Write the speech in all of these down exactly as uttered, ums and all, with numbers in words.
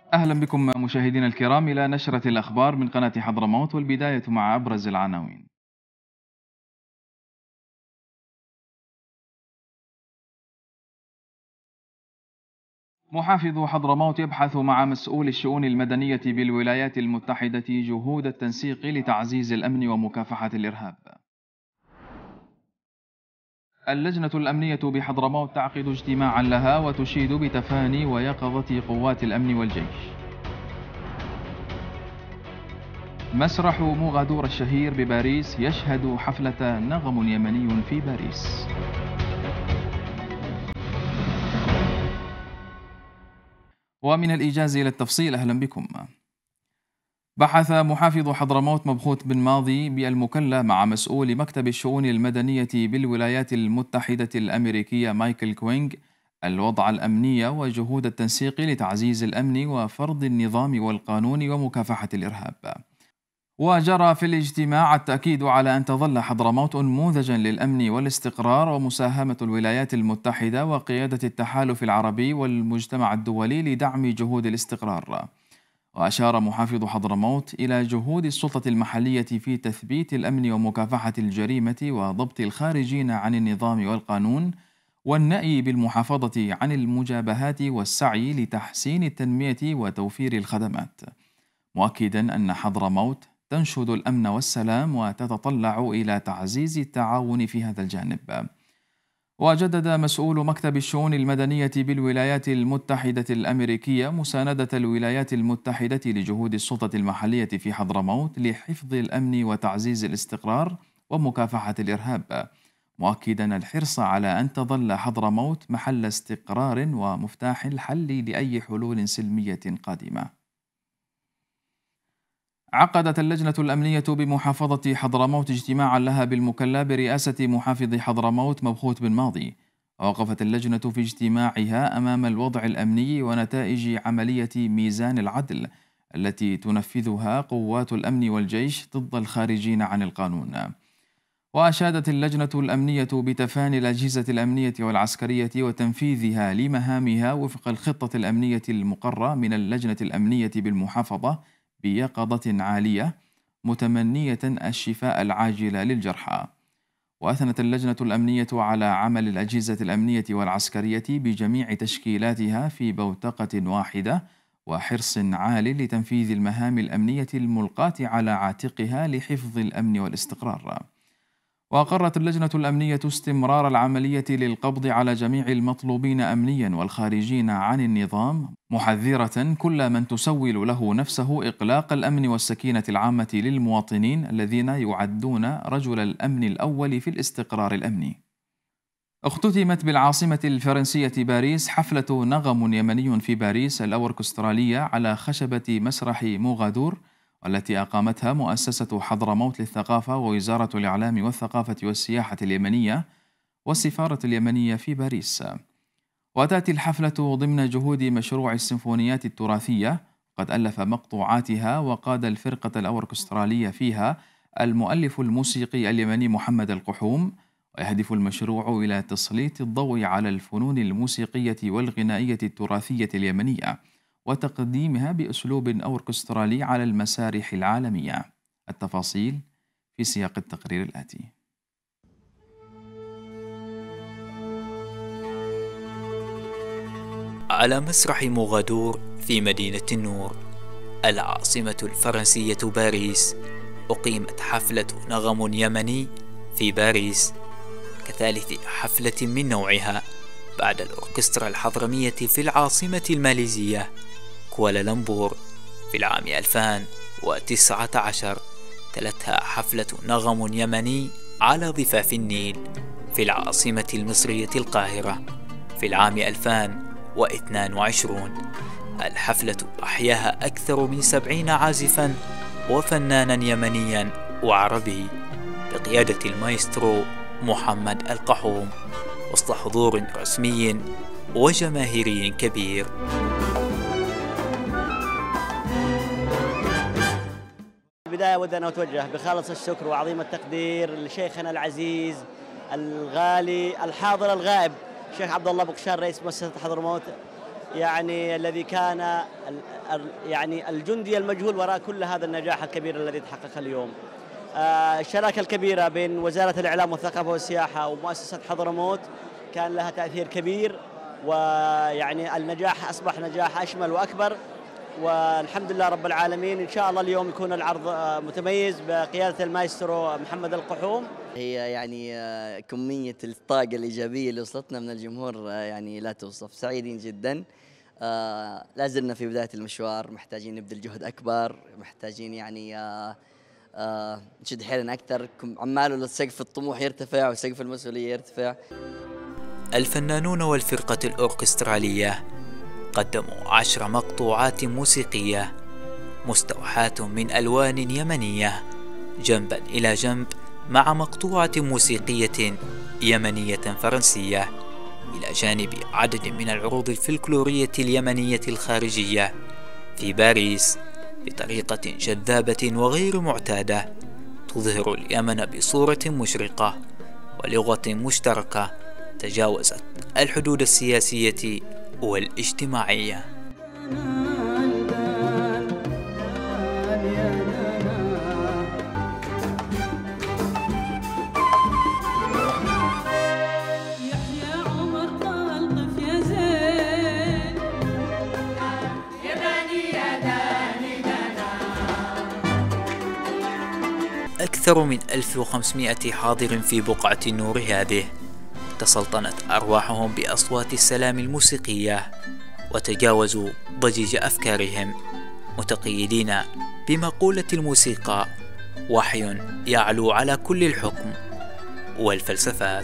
أهلا بكم مشاهدينا الكرام إلى نشرة الأخبار من قناة حضرموت، والبداية مع أبرز العناوين. محافظ حضرموت يبحث مع مسؤول الشؤون المدنية بالولايات المتحدة جهود التنسيق لتعزيز الأمن ومكافحة الإرهاب. اللجنة الأمنية بحضرموت تعقد اجتماعا لها وتشيد بتفاني ويقظة قوات الأمن والجيش. مسرح موغادور الشهير بباريس يشهد حفلة نغم يمني في باريس. ومن الإيجاز إلى التفصيل، أهلا بكم. بحث محافظ حضرموت مبخوت بن ماضي بالمكلا مع مسؤول مكتب الشؤون المدنية بالولايات المتحدة الأمريكية مايكل كوينغ الوضع الأمني وجهود التنسيق لتعزيز الأمن وفرض النظام والقانون ومكافحة الإرهاب. وجرى في الاجتماع التأكيد على أن تظل حضرموت نموذجا للأمن والاستقرار ومساهمة الولايات المتحدة وقيادة التحالف العربي والمجتمع الدولي لدعم جهود الاستقرار. وأشار محافظ حضرموت إلى جهود السلطة المحلية في تثبيت الأمن ومكافحة الجريمة وضبط الخارجين عن النظام والقانون والنأي بالمحافظة عن المجابهات والسعي لتحسين التنمية وتوفير الخدمات، مؤكدا أن حضرموت تنشد الأمن والسلام وتتطلع إلى تعزيز التعاون في هذا الجانب. وجدد مسؤول مكتب الشؤون المدنية بالولايات المتحدة الأمريكية مساندة الولايات المتحدة لجهود السلطة المحلية في حضرموت لحفظ الأمن وتعزيز الاستقرار ومكافحة الإرهاب، مؤكدا الحرص على أن تظل حضرموت محل استقرار ومفتاح الحل لأي حلول سلمية قادمة. عقدت اللجنة الأمنية بمحافظة حضرموت اجتماعا لها بالمكلا برئاسة محافظ حضرموت مبخوت بن ماضي. ووقفت اللجنة في اجتماعها أمام الوضع الأمني ونتائج عملية ميزان العدل التي تنفذها قوات الأمن والجيش ضد الخارجين عن القانون. وأشادت اللجنة الأمنية بتفاني الأجهزة الأمنية والعسكرية وتنفيذها لمهامها وفق الخطة الأمنية المقرة من اللجنة الأمنية بالمحافظة بيقظة عالية، متمنية الشفاء العاجل للجرحى. وأثنت اللجنة الأمنية على عمل الأجهزة الأمنية والعسكرية بجميع تشكيلاتها في بوتقة واحدة وحرص عال لتنفيذ المهام الأمنية الملقاة على عاتقها لحفظ الأمن والاستقرار. وأقرت اللجنة الأمنية استمرار العملية للقبض على جميع المطلوبين أمنيا والخارجين عن النظام، محذرة كل من تسول له نفسه إقلاق الأمن والسكينة العامة للمواطنين الذين يعدون رجل الأمن الأول في الاستقرار الأمني. اختتمت بالعاصمة الفرنسية باريس حفلة نغم يمني في باريس الأوركسترالية على خشبة مسرح موغادور، والتي أقامتها مؤسسة حضرموت للثقافة ووزارة الإعلام والثقافة والسياحة اليمنية والسفارة اليمنية في باريس. وتأتي الحفلة ضمن جهود مشروع السيمفونيات التراثية، قد ألف مقطوعاتها وقاد الفرقة الأوركسترالية فيها المؤلف الموسيقي اليمني محمد القحوم. ويهدف المشروع إلى تسليط الضوء على الفنون الموسيقية والغنائية التراثية اليمنية وتقديمها بأسلوب أوركسترالي على المسارح العالمية. التفاصيل في سياق التقرير الآتي. على مسرح موغادور في مدينة النور العاصمة الفرنسية باريس أقيمت حفلة نغم يمني في باريس كثالث حفلة من نوعها بعد الأوركسترا الحضرمية في العاصمة الماليزية كوالالمبور في العام ألفين وتسعة عشر. تلتها حفلة نغم يمني على ضفاف النيل في العاصمة المصرية القاهرة في العام ألفين واثنين وعشرين. الحفلة أحياها أكثر من سبعين عازفا وفنانا يمنيا وعربي بقيادة المايسترو محمد القحوم وسط حضور رسمي وجماهيري كبير. البداية ودنا أتوجه بخالص الشكر وعظيم التقدير لشيخنا العزيز الغالي الحاضر الغائب الشيخ عبد الله بقشار رئيس مؤسسة حضرموت يعني الذي كان يعني الجندي المجهول وراء كل هذا النجاح الكبير الذي تحقق اليوم. الشراكة الكبيرة بين وزارة الإعلام والثقافة والسياحة ومؤسسة حضرموت كان لها تأثير كبير، ويعني النجاح أصبح نجاح أشمل وأكبر، والحمد لله رب العالمين. إن شاء الله اليوم يكون العرض متميز بقيادة المايسترو محمد القحوم. هي يعني كمية الطاقة الإيجابية اللي وصلتنا من الجمهور يعني لا توصف، سعيدين جدا. لا زلنا في بداية المشوار، محتاجين نبذل جهد أكبر، محتاجين يعني نشد حيلنا أكثر، عماله سقف الطموح يرتفع وسقف المسؤولية يرتفع. الفنانون والفرقة الأوركسترالية قدموا عشر مقطوعات موسيقية مستوحاة من ألوان يمنية جنبا إلى جنب مع مقطوعة موسيقية يمنية فرنسية، إلى جانب عدد من العروض الفلكلورية اليمنية الخارجية في باريس بطريقة جذابة وغير معتادة تظهر اليمن بصورة مشرقة ولغة مشتركة تجاوزت الحدود السياسية والاجتماعية. أكثر من ألف وخمسمائة حاضر في بقعة النور هذه تسلطنت أرواحهم بأصوات السلام الموسيقية، وتجاوزوا ضجيج أفكارهم متقيدين بمقولة الموسيقى وحي يعلو على كل الحكم والفلسفات.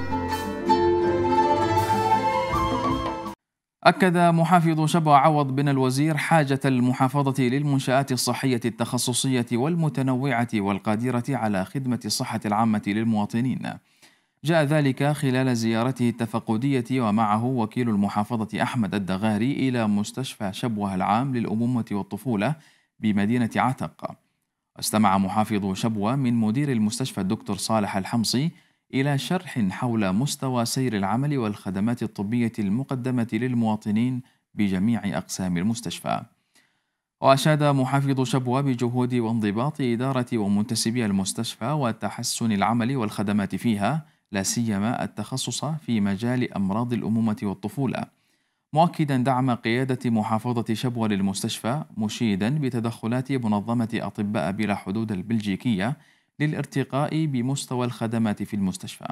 أكد محافظ شبوة عوض بن الوزير حاجة المحافظة للمنشآت الصحية التخصصية والمتنوعة والقادرة على خدمة الصحة العامة للمواطنين. جاء ذلك خلال زيارته التفقدية ومعه وكيل المحافظة أحمد الدغاري إلى مستشفى شبوة العام للأمومة والطفولة بمدينة عتق. واستمع محافظ شبوة من مدير المستشفى الدكتور صالح الحمصي إلى شرح حول مستوى سير العمل والخدمات الطبية المقدمة للمواطنين بجميع أقسام المستشفى. وأشاد محافظ شبوة بجهود وانضباط إدارة ومنتسبي المستشفى وتحسن العمل والخدمات فيها، لا سيما التخصص في مجال أمراض الأمومة والطفولة، مؤكدا دعم قيادة محافظة شبوة للمستشفى، مشيدا بتدخلات منظمة أطباء بلا حدود البلجيكية للارتقاء بمستوى الخدمات في المستشفى.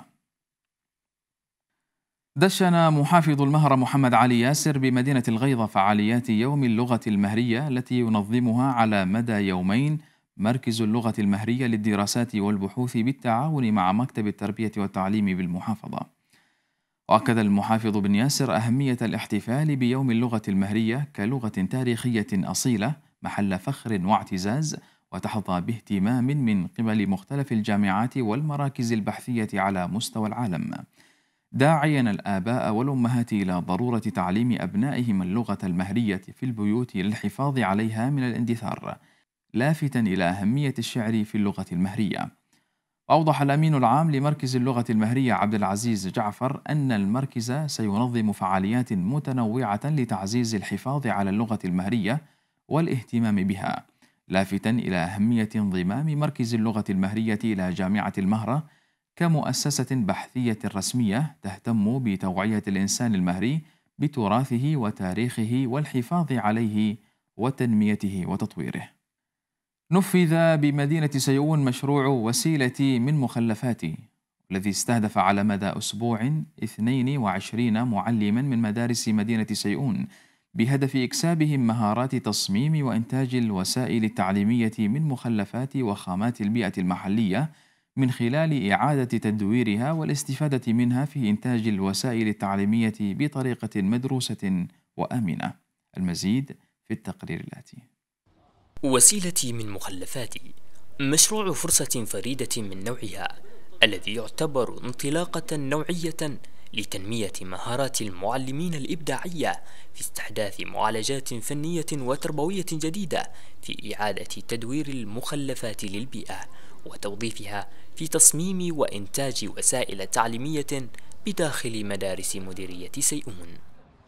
دشن محافظ المهرة محمد علي ياسر بمدينة الغيضة فعاليات يوم اللغة المهرية التي ينظمها على مدى يومين مركز اللغة المهرية للدراسات والبحوث بالتعاون مع مكتب التربية والتعليم بالمحافظة. وأكد المحافظ بن ياسر أهمية الاحتفال بيوم اللغة المهرية كلغة تاريخية أصيلة محل فخر واعتزاز، وتحظى باهتمام من قبل مختلف الجامعات والمراكز البحثية على مستوى العالم، داعيا الآباء والأمهات إلى ضرورة تعليم أبنائهم اللغة المهرية في البيوت للحفاظ عليها من الاندثار، لافتا إلى أهمية الشعر في اللغة المهرية. أوضح الأمين العام لمركز اللغة المهرية عبد العزيز جعفر أن المركز سينظم فعاليات متنوعة لتعزيز الحفاظ على اللغة المهرية والاهتمام بها، لافتا إلى أهمية انضمام مركز اللغة المهرية إلى جامعة المهرة كمؤسسة بحثية رسمية تهتم بتوعية الإنسان المهري بتراثه وتاريخه والحفاظ عليه وتنميته وتطويره. نفذ بمدينة سيئون مشروع وسيلة من مخلفاتي، الذي استهدف على مدى أسبوع اثنين وعشرين معلما من مدارس مدينة سيئون بهدف إكسابهم مهارات تصميم وإنتاج الوسائل التعليمية من مخلفات وخامات البيئة المحلية، من خلال إعادة تدويرها والاستفادة منها في إنتاج الوسائل التعليمية بطريقة مدروسة وآمنة. المزيد في التقرير الآتي. وسيلة من مخلفاتي مشروع فرصة فريدة من نوعها، الذي يعتبر انطلاقة نوعية لتنمية مهارات المعلمين الإبداعية في استحداث معالجات فنية وتربوية جديدة في إعادة تدوير المخلفات للبيئة وتوظيفها في تصميم وإنتاج وسائل تعليمية بداخل مدارس مديرية سيئون.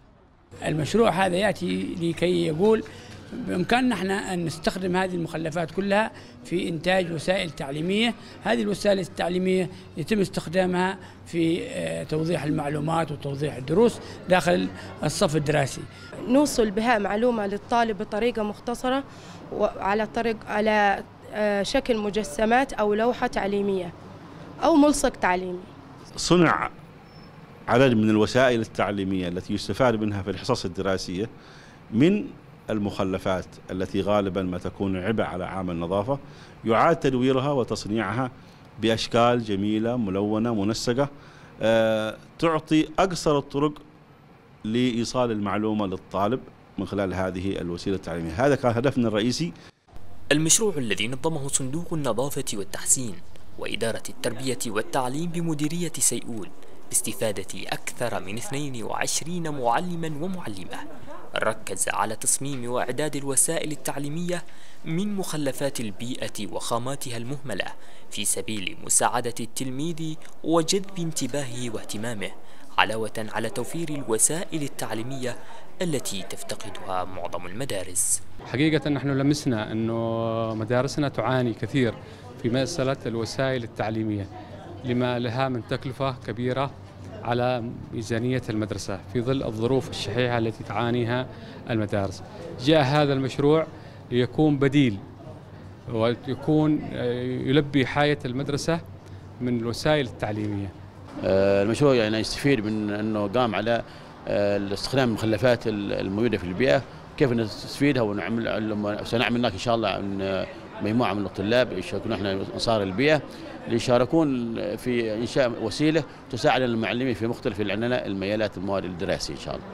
المشروع هذا يأتي لكي يقول بإمكاننا احنا أن نستخدم هذه المخلفات كلها في إنتاج وسائل تعليمية. هذه الوسائل التعليمية يتم استخدامها في توضيح المعلومات وتوضيح الدروس داخل الصف الدراسي. نوصل بها معلومة للطالب بطريقة مختصرة وعلى طريق على شكل مجسمات أو لوحة تعليمية أو ملصق تعليمي. صنع عدد من الوسائل التعليمية التي يستفاد منها في الحصص الدراسية من المخلفات التي غالبا ما تكون عبء على عامل النظافة، يعاد تدويرها وتصنيعها بأشكال جميلة ملونة منسقة أه تعطي أقصر الطرق لإيصال المعلومة للطالب من خلال هذه الوسيلة التعليمية. هذا كان هدفنا الرئيسي. المشروع الذي نظمه صندوق النظافة والتحسين وإدارة التربية والتعليم بمديرية سيئول باستفادة أكثر من اثنين وعشرين معلما ومعلمة، ركز على تصميم وإعداد الوسائل التعليمية من مخلفات البيئة وخاماتها المهملة في سبيل مساعدة التلميذ وجذب انتباهه واهتمامه، علاوة على توفير الوسائل التعليمية التي تفتقدها معظم المدارس. حقيقة نحن لمسنا أنه مدارسنا تعاني كثير في مسألة الوسائل التعليمية لما لها من تكلفة كبيرة على ميزانية المدرسة في ظل الظروف الشحيحة التي تعانيها المدارس. جاء هذا المشروع ليكون بديل ويكون يلبي حاجة المدرسة من الوسائل التعليمية. المشروع يعني يستفيد من أنه قام على استخدام المخلفات الموجودة في البيئة، كيف نستفيدها ونعمل. سنعمل هناك إن شاء الله عن مجموعة من الطلاب يشاركون احنا أنصار البيئة ليشاركون في إنشاء وسيلة تساعد المعلمين في مختلف المجالات المواد الدراسية إن شاء الله.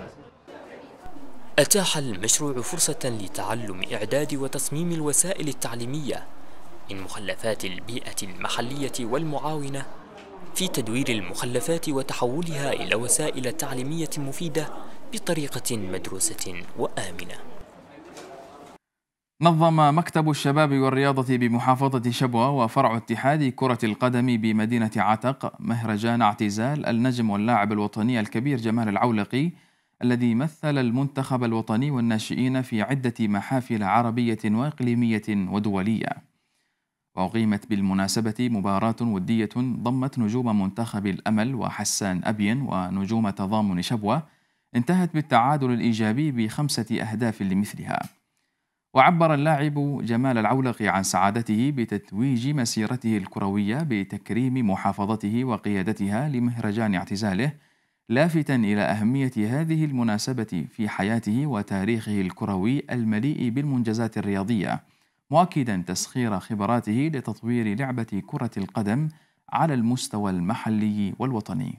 أتاح المشروع فرصة لتعلم إعداد وتصميم الوسائل التعليمية من مخلفات البيئة المحلية والمعاونة في تدوير المخلفات وتحولها إلى وسائل تعليمية مفيدة بطريقة مدروسة وآمنة. نظم مكتب الشباب والرياضة بمحافظة شبوة وفرع اتحاد كرة القدم بمدينة عتق مهرجان اعتزال النجم واللاعب الوطني الكبير جمال العولقي الذي مثل المنتخب الوطني والناشئين في عدة محافل عربية وإقليمية ودولية. وأقيمت بالمناسبة مباراة ودية ضمت نجوم منتخب الأمل وحسان أبين ونجوم تضامن شبوة انتهت بالتعادل الإيجابي بخمسة أهداف لمثلها. وعبر اللاعب جمال العولقي عن سعادته بتتويج مسيرته الكروية بتكريم محافظته وقيادتها لمهرجان اعتزاله، لافتا إلى أهمية هذه المناسبة في حياته وتاريخه الكروي المليء بالمنجزات الرياضية، مؤكدا تسخير خبراته لتطوير لعبة كرة القدم على المستوى المحلي والوطني.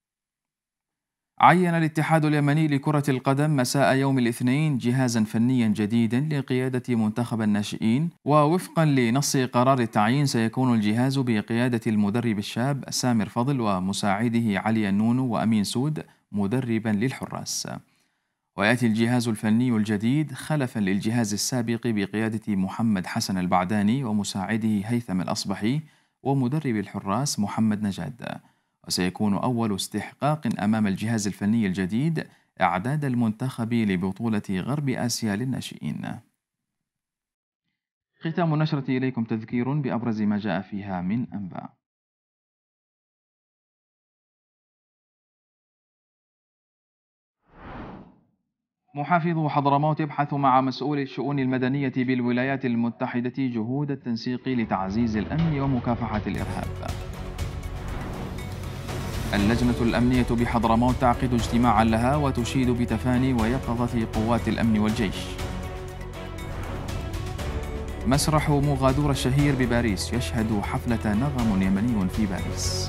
عين الاتحاد اليمني لكرة القدم مساء يوم الاثنين جهازا فنيا جديدا لقيادة منتخب الناشئين، ووفقا لنص قرار التعيين سيكون الجهاز بقيادة المدرب الشاب سامر فضل ومساعده علي النونو وأمين سود مدربا للحراس. ويأتي الجهاز الفني الجديد خلفا للجهاز السابق بقيادة محمد حسن البعداني ومساعده هيثم الأصبحي ومدرب الحراس محمد نجاد. وسيكون أول استحقاق أمام الجهاز الفني الجديد إعداد المنتخب لبطولة غرب آسيا للناشئين. ختام النشرة إليكم تذكير بأبرز ما جاء فيها من أنباء. محافظ حضرموت يبحث مع مسؤول الشؤون المدنية بالولايات المتحدة جهود التنسيق لتعزيز الأمن ومكافحة الإرهاب. اللجنة الأمنية بحضرموت تعقد اجتماعا لها وتشيد بتفاني ويقظة قوات الأمن والجيش. مسرح مغادور الشهير بباريس يشهد حفلة نغم يمني في باريس.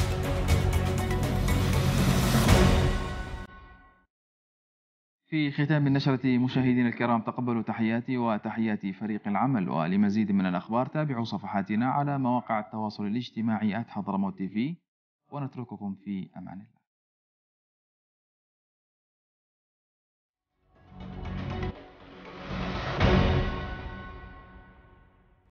في ختام النشرة مشاهدينا الكرام تقبلوا تحياتي وتحيات فريق العمل، ولمزيد من الأخبار تابعوا صفحاتنا على مواقع التواصل الاجتماعي آت حضرموت تي في، ونترككم في أمان الله.